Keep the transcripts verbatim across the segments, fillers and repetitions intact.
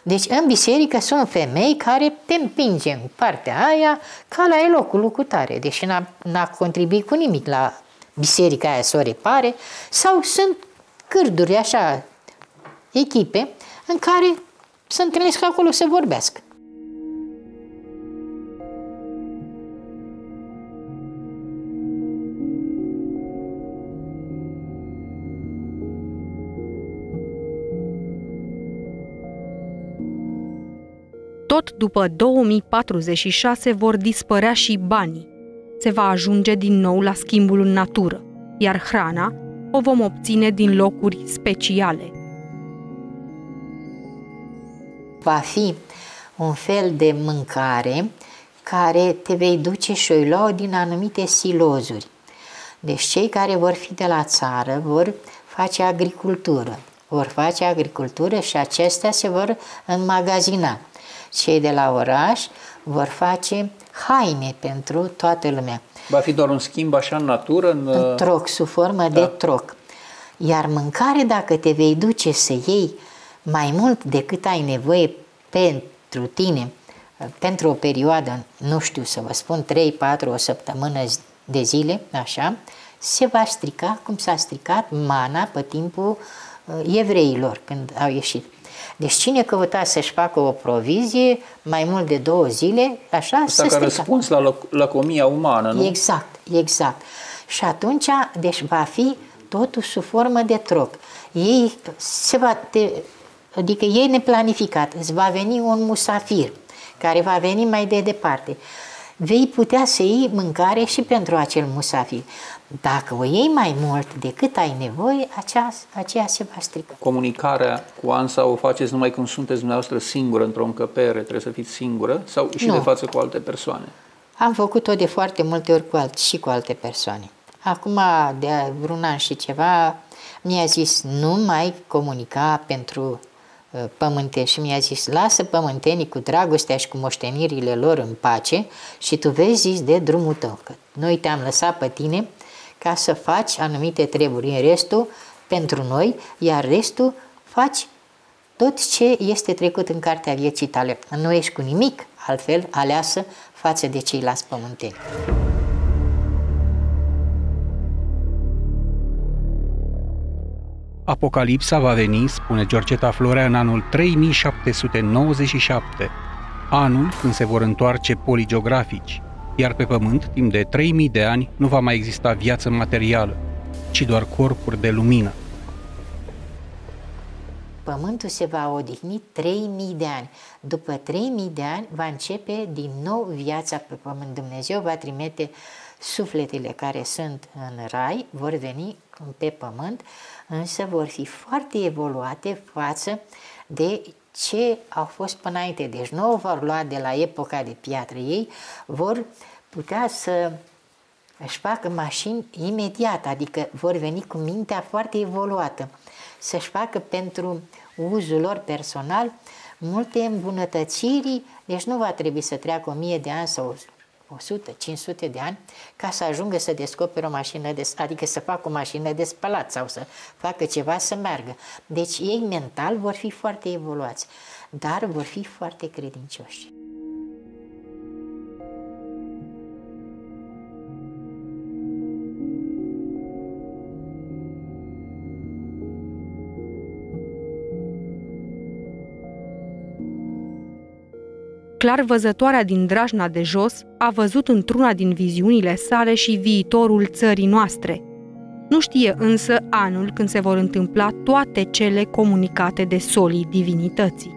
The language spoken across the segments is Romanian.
Deci în biserică sunt femei care te împinge în partea aia ca la elocul lucutare, deși n-a, n-a contribuit cu nimic la biserica aia să o repare, sau sunt cârduri așa, echipe, în care se întâlnesc acolo să vorbească. Tot după două mii patruzeci și șase vor dispărea și banii. Se va ajunge din nou la schimbul în natură, iar hrana o vom obține din locuri speciale. Va fi un fel de mâncare care te vei duce și o lua din anumite silozuri. Deci cei care vor fi de la țară vor face agricultură, vor face agricultură și acestea se vor înmagazina. Cei de la oraș vor face haine pentru toată lumea. Va fi doar un schimb așa în natură? În, în troc, sub formă da. de troc. Iar mâncare, dacă te vei duce să iei mai mult decât ai nevoie pentru tine, pentru o perioadă, nu știu să vă spun, trei patru, o săptămână de zile, așa, se va strica cum s-a stricat mana pe timpul evreilor când au ieșit. Deci cine căuta să-și facă o provizie mai mult de două zile, așa, asta se strica. Asta ca răspuns la lăcomia umană, nu? Exact, exact. Și atunci, deci va fi totul sub formă de troc. Ei se va te, adică ei neplanificat, îți va veni un musafir care va veni mai de departe. Vei putea să iei mâncare și pentru acel musafir. Dacă o iei mai mult decât ai nevoie, aceea, aceea se va strica. Comunicarea cu ANSA o faceți numai când sunteți dumneavoastră singură într-o încăpere, trebuie să fiți singură, sau și nu. de față cu alte persoane? Am făcut-o de foarte multe ori cu alt, și cu alte persoane. Acum, de vreun an și ceva, mi-a zis nu mai comunica pentru uh, pământeni și mi-a zis lasă pământenii cu dragostea și cu moștenirile lor în pace și tu vezi, zis, de drumul tău, că noi te-am lăsat pe tine ca să faci anumite treburi, în restul pentru noi, iar restul faci tot ce este trecut în cartea vieții tale. Nu ești cu nimic altfel aleasă față de ceilalți pământeni. Apocalipsa va veni, spune Georgeta Florea, în anul trei mii șapte sute nouăzeci și șapte, anul când se vor întoarce polii geografici, iar pe pământ, timp de trei mii de ani, nu va mai exista viață materială, ci doar corpuri de lumină. Pământul se va odihni trei mii de ani. După trei mii de ani va începe din nou viața pe pământ. Dumnezeu va trimite sufletele care sunt în rai, vor veni pe pământ, însă vor fi foarte evoluate față de ce au fost până înainte. Deci nu o vor lua de la epoca de piatră. Ei vor putea să își facă mașini imediat, adică vor veni cu mintea foarte evoluată, să-și facă pentru uzul lor personal multe îmbunătățiri, deci nu va trebui să treacă o mie de ani sau o sută, cinci sute de ani ca să ajungă să descopere o mașină, de, adică să facă o mașină de spălat sau să facă ceva să meargă. Deci ei mental vor fi foarte evoluați, dar vor fi foarte credincioși. Clar văzătoarea din Drajna de Jos a văzut într-una din viziunile sale și viitorul țării noastre. Nu știe însă anul când se vor întâmpla toate cele comunicate de solii divinității.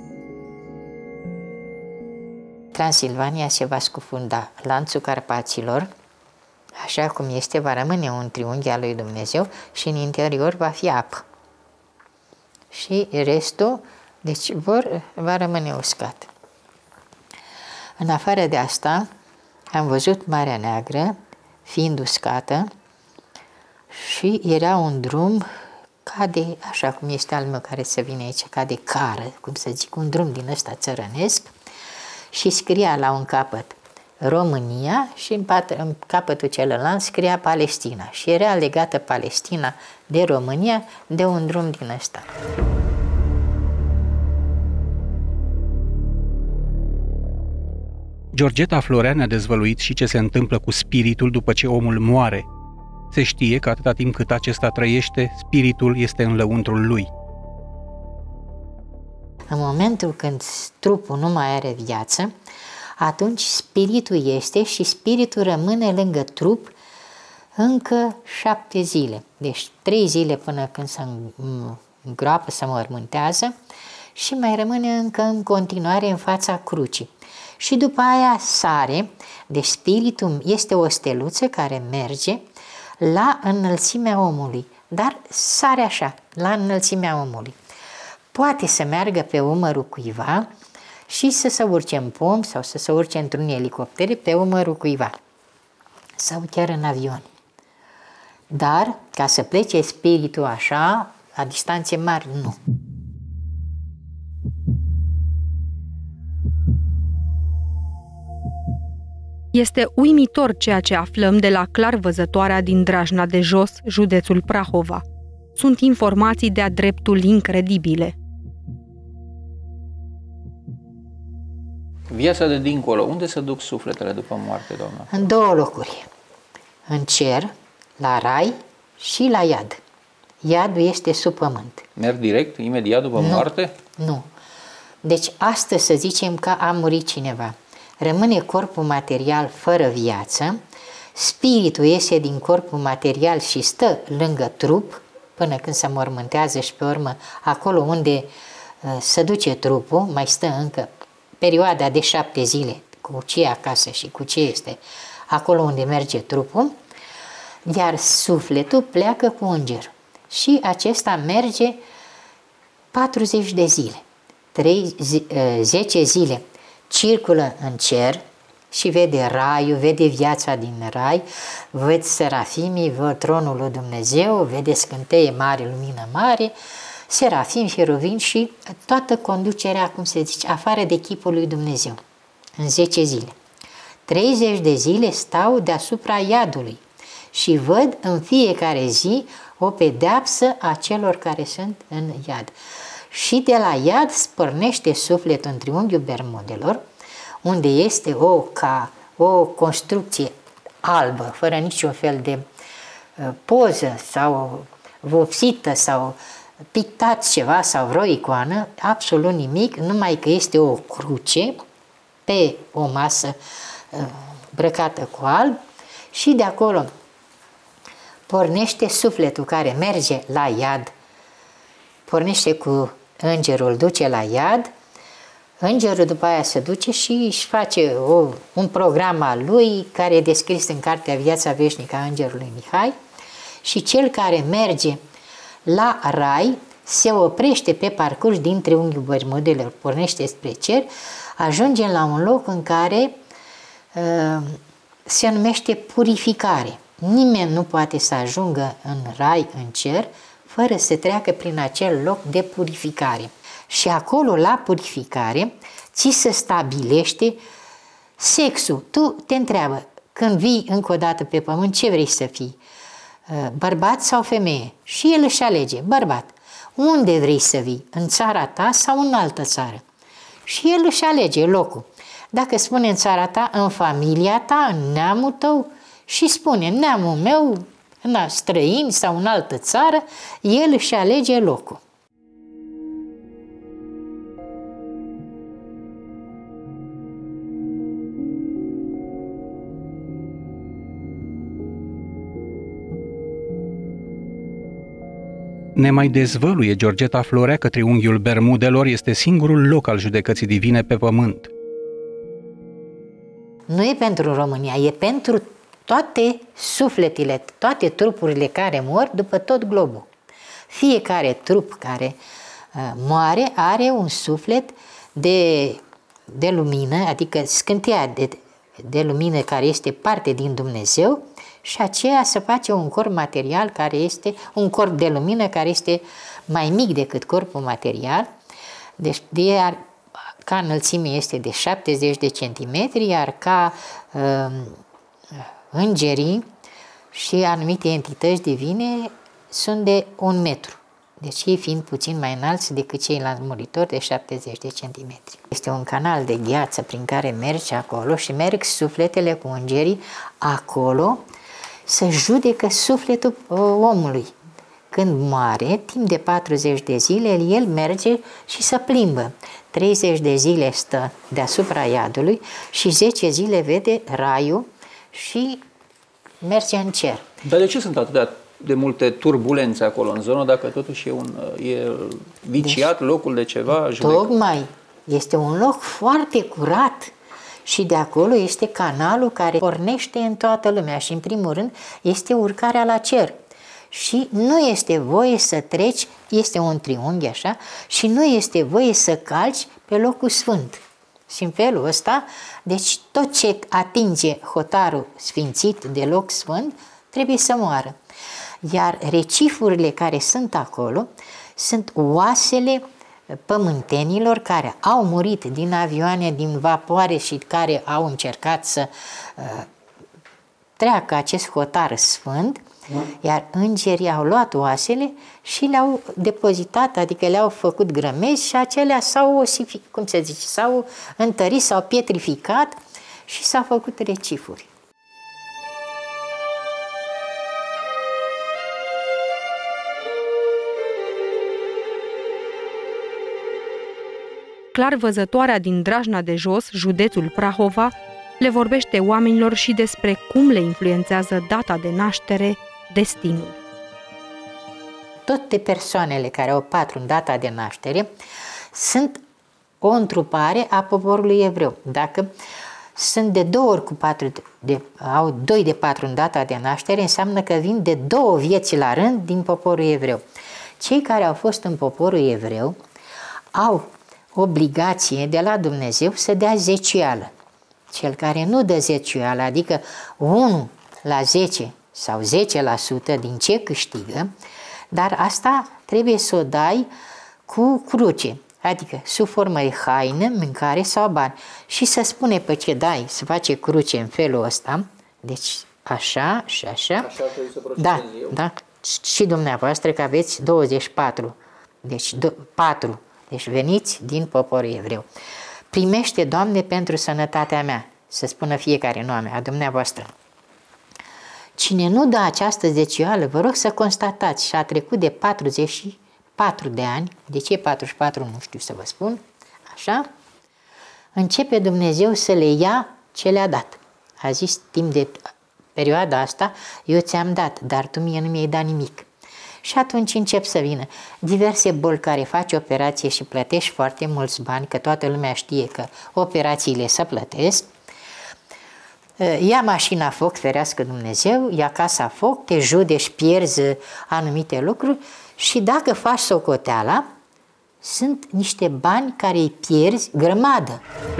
Transilvania se va scufunda, lanțul Carpaților, așa cum este, va rămâne un triunghi al lui Dumnezeu și în interior va fi apă. Și restul, deci vor, va rămâne uscat. În afară de asta, am văzut Marea Neagră fiind uscată și era un drum ca de, așa cum este al meu care se vine aici, ca de cară, cum să zic, un drum din ăsta țărănesc și scria la un capăt România și în, pat, în capătul celălalt scria Palestina și era legată Palestina de România de un drum din ăsta. Georgeta Florea ne-a dezvăluit și ce se întâmplă cu spiritul după ce omul moare. Se știe că atâta timp cât acesta trăiește, spiritul este în lăuntrul lui. În momentul când trupul nu mai are viață, atunci spiritul este și spiritul rămâne lângă trup încă șapte zile. Deci trei zile până când se îngroapă, se mormântează și mai rămâne încă în continuare în fața crucii. Și după aia sare, deci spiritul este o steluță care merge la înălțimea omului, dar sare așa, la înălțimea omului. Poate să meargă pe umărul cuiva și să se urce în pom sau să se urce într-un elicopter pe umărul cuiva sau chiar în avion. Dar ca să plece spiritul așa, la distanțe mari, nu. Este uimitor ceea ce aflăm de la clarvăzătoarea din Drajna de Jos, județul Prahova. Sunt informații de-a dreptul incredibile. Viața de dincolo, unde se duc sufletele după moarte, doamna? În două locuri. În cer, la rai și la iad. Iadul este sub pământ. Merg direct, imediat după nu, moarte? Nu. Deci astăzi să zicem că a murit cineva. Rămâne corpul material fără viață, spiritul iese din corpul material și stă lângă trup până când se mormântează și pe urmă acolo unde uh, se duce trupul, mai stă încă perioada de șapte zile cu ce acasă și cu ce este acolo unde merge trupul, iar sufletul pleacă cu îngerul și acesta merge patruzeci de zile, zece zile circulă în cer și vede raiul, vede viața din rai, vede serafimii, vede tronul lui Dumnezeu, vede scânteie mare, lumină mare, serafim, heruvim și toată conducerea, cum se zice, afară de chipul lui Dumnezeu, în zece zile. treizeci de zile stau deasupra iadului și văd în fiecare zi o pedeapsă a celor care sunt în iad. Și de la iad spărnește sufletul în triunghiul Bermudelor, unde este o, ca, o construcție albă, fără niciun fel de uh, poză sau vopsită sau pictat ceva sau vreo icoană, absolut nimic, numai că este o cruce pe o masă uh, brăcată cu alb și de acolo pornește sufletul care merge la iad, pornește cu îngerul, duce la iad, îngerul după aia se duce și își face o, un program al lui care e descris în cartea Viața Veșnică a Îngerului Mihai și cel care merge la rai se oprește pe parcurs din triunghiul Bermudelor, pornește spre cer, ajunge la un loc în care uh, se numește purificare. Nimeni nu poate să ajungă în rai, în cer, fără să treacă prin acel loc de purificare. Și acolo, la purificare, ți se stabilește sexul. Tu te întreabă, când vii încă o dată pe pământ, ce vrei să fii? Bărbat sau femeie? Și el își alege, bărbat. Unde vrei să vii? În țara ta sau în altă țară? Și el își alege locul. Dacă spune în țara ta, în familia ta, în neamul tău, și spune neamul meu, în străin sau în altă țară, el își alege locul. Ne mai dezvăluie Georgeta Florea că triunghiul Bermudelor este singurul loc al judecății divine pe pământ. Nu e pentru România, e pentru toate sufletele, toate trupurile care mor după tot globul. Fiecare trup care uh, moare are un suflet de, de lumină, adică scânteia de, de lumină care este parte din Dumnezeu și aceea se face un corp material care este, un corp de lumină care este mai mic decât corpul material, deci de, ca înălțime este de șaptezeci de centimetri, iar ca uh, îngerii și anumite entități divine sunt de un metru. Deci ei fiind puțin mai înalți decât ceilalți muritori de șaptezeci de centimetri. Este un canal de gheață prin care mergi acolo și merg sufletele cu îngerii acolo să judecă sufletul omului. Când moare, timp de patruzeci de zile, el merge și se plimbă. treizeci de zile stă deasupra iadului și zece zile vede raiul și merge în cer. Dar de ce sunt atâtea de multe turbulențe acolo în zonă, dacă totuși e, un, e viciat deci, locul de ceva? Tocmai, este un loc foarte curat și de acolo este canalul care pornește în toată lumea și în primul rând este urcarea la cer. Și nu este voie să treci, este un triunghi așa, și nu este voie să calci pe locul sfânt. Și în felul ăsta, deci tot ce atinge hotarul sfințit de loc sfânt trebuie să moară. Iar recifurile care sunt acolo sunt oasele pământenilor care au murit din avioane, din vapoare și care au încercat să uh, treacă acest hotar sfânt, iar îngerii au luat oasele și le-au depozitat, adică le-au făcut grămezi și acelea s-au osificat, cum se zice, s-au întărit, s-au pietrificat și s-au făcut recifuri. Clar văzătoarea din Drajna de Jos, județul Prahova, le vorbește oamenilor și despre cum le influențează data de naștere destinul. Toate persoanele care au patru în data de naștere sunt o întrupare a poporului evreu. Dacă sunt de două ori cu patru, de, au doi de patru în data de naștere, înseamnă că vin de două vieți la rând din poporul evreu. Cei care au fost în poporul evreu au obligație de la Dumnezeu să dea zeciuială. Cel care nu dă zeciuială, adică unu la zece sau zece la sută din ce câștigă, dar asta trebuie să o dai cu cruce, adică sub formă de haină, mâncare sau bani. Și să spune pe ce dai, să face cruce în felul ăsta, deci așa și așa. Așa trebuie să procedez da, eu. da, și dumneavoastră că aveți douăzeci și patru, deci patru, deci veniți din poporul evreu. Primește, Doamne, pentru sănătatea mea, să spună fiecare nume a dumneavoastră. Cine nu dă această zeciuială, vă rog să constatați, și a trecut de patruzeci și patru de ani, de ce patruzeci și patru nu știu să vă spun, așa, începe Dumnezeu să le ia ce le-a dat. A zis, timp de perioada asta, eu ți-am dat, dar tu mie nu mi-ai dat nimic. Și atunci încep să vină diverse boli care faci operație și plătești foarte mulți bani, că toată lumea știe că operațiile se plătesc. Ia mașina foc, ferească Dumnezeu, ia casa foc, te judeci, pierzi anumite lucruri și dacă faci socoteala, sunt niște bani care îi pierzi grămadă.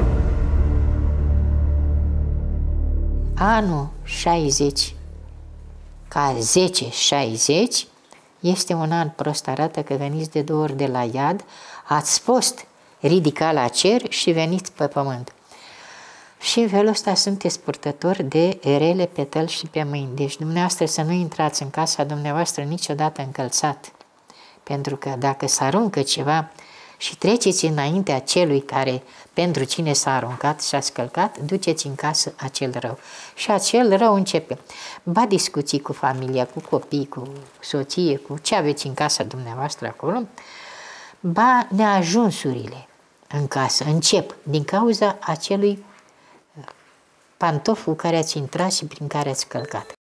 Anul șaizeci, ca zece șaizeci, este un an prost, arată că veniți de două ori de la iad, ați fost ridicat la cer și veniți pe pământ. Și în felul ăsta sunteți purtători de rele pe tăl și pe mâini. Deci dumneavoastră să nu intrați în casa dumneavoastră niciodată încălțat. Pentru că dacă se aruncă ceva și treceți înaintea celui care pentru cine s-a aruncat și a scălcat, duceți în casă acel rău. Și acel rău începe. Ba discuții cu familia, cu copii, cu soție, cu ce aveți în casa dumneavoastră acolo, ba neajunsurile în casă încep din cauza acelui pantof cu care ați intrat și prin care ați călcat.